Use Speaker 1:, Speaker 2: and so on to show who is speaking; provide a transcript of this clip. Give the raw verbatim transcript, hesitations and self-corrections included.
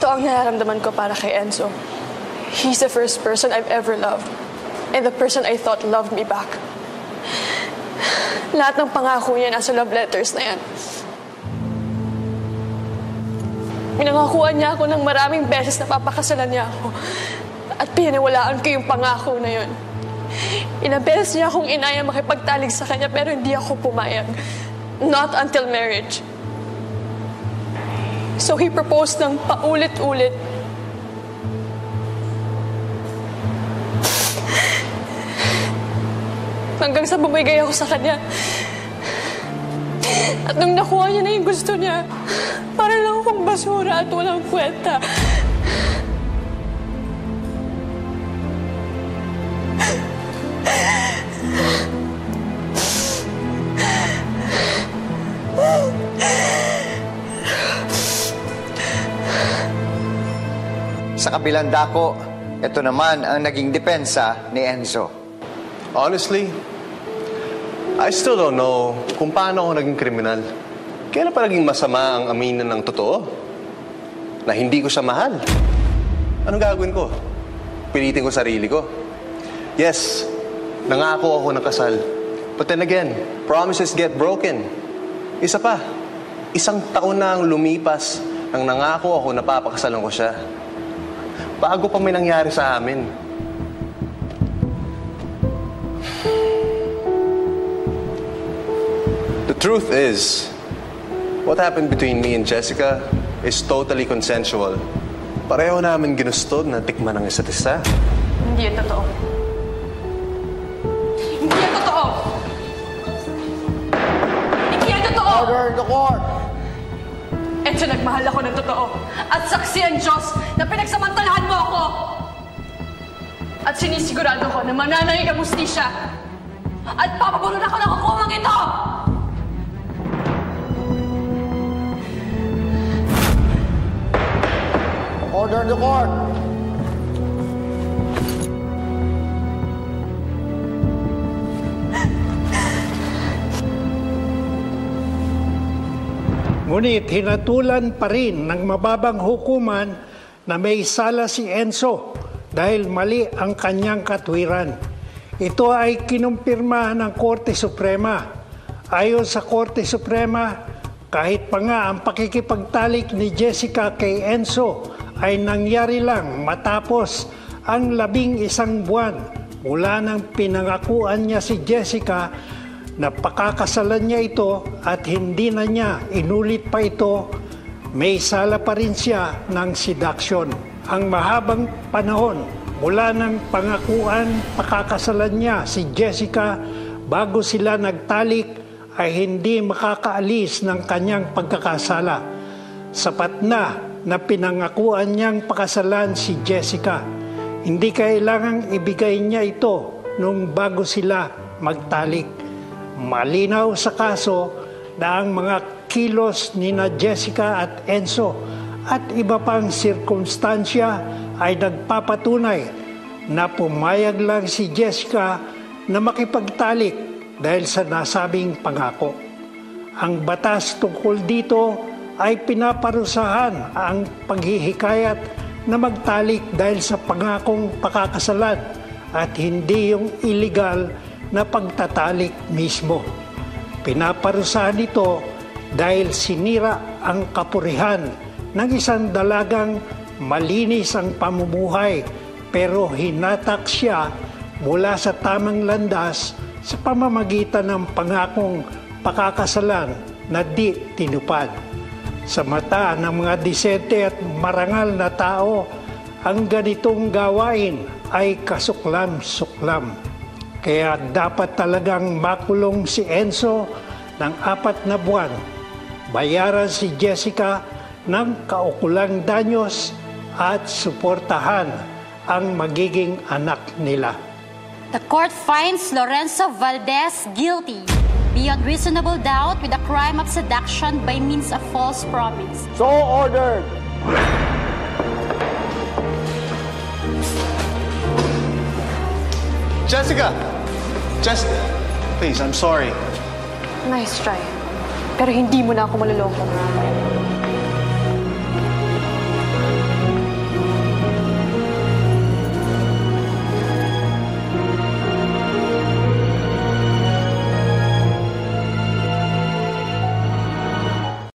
Speaker 1: Ito ang nararamdaman ko para kay Enzo. He's the first person I've ever loved. And the person I thought loved me back. Lahat ng pangako niya nasa love letters na yan. Pinangakuan niya ako ng maraming beses na papakasalan niya ako. At pinaniwalaan ko yung pangako na yun. Ilang beses niya akong inaya makipagtalig sa kanya pero hindi ako pumayag. Not until marriage. So he proposed ng paulit-ulit. Hanggang sa bumigay ako sa kanya. At nung nakuha niya na yung gusto niya, para lang akong basura at walang kwenta.
Speaker 2: Sa kabilang dako, ito naman ang naging depensa ni Enzo.
Speaker 3: Honestly, I still don't know kung paano ako naging kriminal. Kailan pa naging masama ang aminin ng totoo? Na hindi ko siya mahal. Anong gagawin ko? Pilitin ko sarili ko. Yes, nangako ako ng kasal. But then again, promises get broken. Isa pa, isang taon na ang lumipas nang nangako ako na papakasalan ko siya. Bago pa may nangyari sa amin. The truth is, what happened between me and Jessica is totally consensual. Pareho namin ginusto na tikman ang isa't isa.
Speaker 1: Hindi yan totoo. Hindi yan totoo! Hindi yan totoo!
Speaker 2: Order in the court!
Speaker 1: Enzo, nagmahal ako ng totoo. At saksi ang Diyos na pinagsamantalahan mo ako. At sinisigurado ko na mananaig ang mustisya. At papabulon ako ng hukumang ito!
Speaker 2: Order in the court!
Speaker 4: Ngunit hinatulan pa rin ng mababang hukuman na may sala si Enzo dahil mali ang kanyang katwiran. Ito ay kinumpirma ng Korte Suprema. Ayon sa Korte Suprema, kahit pa nga ang pakikipagtalik ni Jessica kay Enzo ay nangyari lang matapos ang labing isang buwan mula nang pinangakuan niya si Jessica na pakakasalan niya ito at hindi na niya inulit pa ito, may sala pa rin siya ng seduction. Ang mahabang panahon mula ng pangakuan pakakasalan niya si Jessica bago sila nagtalik ay hindi makakaalis ng kanyang pagkakasala. Sapat na na pinangakuan niyang pakasalan si Jessica. Hindi kailangang ibigay niya ito nung bago sila magtalik. Malinaw sa kaso na ang mga kilos ni na Jessica at Enzo at iba pang sirkumstansya ay nagpapatunay na pumayag lang si Jessica na makipagtalik dahil sa nasabing pangako. Ang batas tungkol dito ay pinaparusahan ang paghihikayat na magtalik dahil sa pangakong pakakasalan at hindi yung illegal na pagtatalik mismo. Pinaparusahan ito dahil sinira ang kapurihan ng isang dalagang malinis ang pamumuhay pero hinatak siya mula sa tamang landas sa pamamagitan ng pangakong pakakasalan na di tinupad. Sa mata ng mga disente at marangal na tao, ang ganitong gawain ay kasuklam-suklam. Kaya dapat talagang makulong si Enzo ng apat na buwan. Bayaran si Jessica ng kaukulang danyos at suportahan ang magiging anak nila.
Speaker 5: The court finds Lorenzo Valdez guilty beyond reasonable doubt with the crime of seduction by means of false promise.
Speaker 2: So ordered!
Speaker 3: Jessica! Jessica! Please, I'm sorry.
Speaker 1: Nice try. Pero hindi mo na ako maluloko.